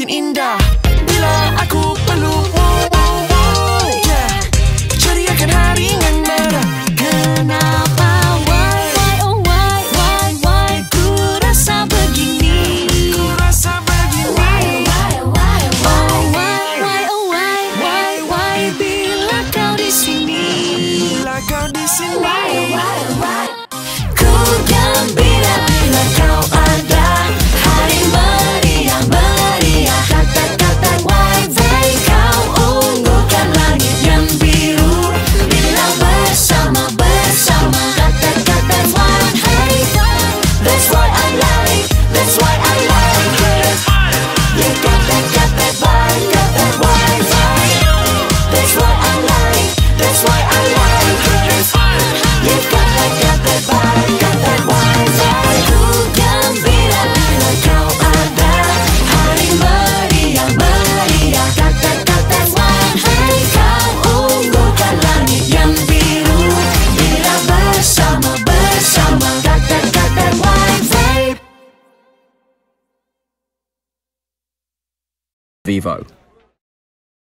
makin indah bila aku peluk. Yeah. Ceriakan hari dengan merah. Kenapa? Why, oh why ku rasa begini. Why bila kau di sini. Ku gembira bila kau ada. Hari meriah, kata-kata why kau ungukan langit yang biru. Bila bersama, kata-kata why. That's why I like, that's why I like it. You got that vibe, got that why. That's why I like, that's why I like it. You got that vibe, got that why. Ku gembira bila kau ada. Hari meriah, kata-kata why. Kau ungukan langit yang biru. Bila bersama, kata-kata why. Vivo.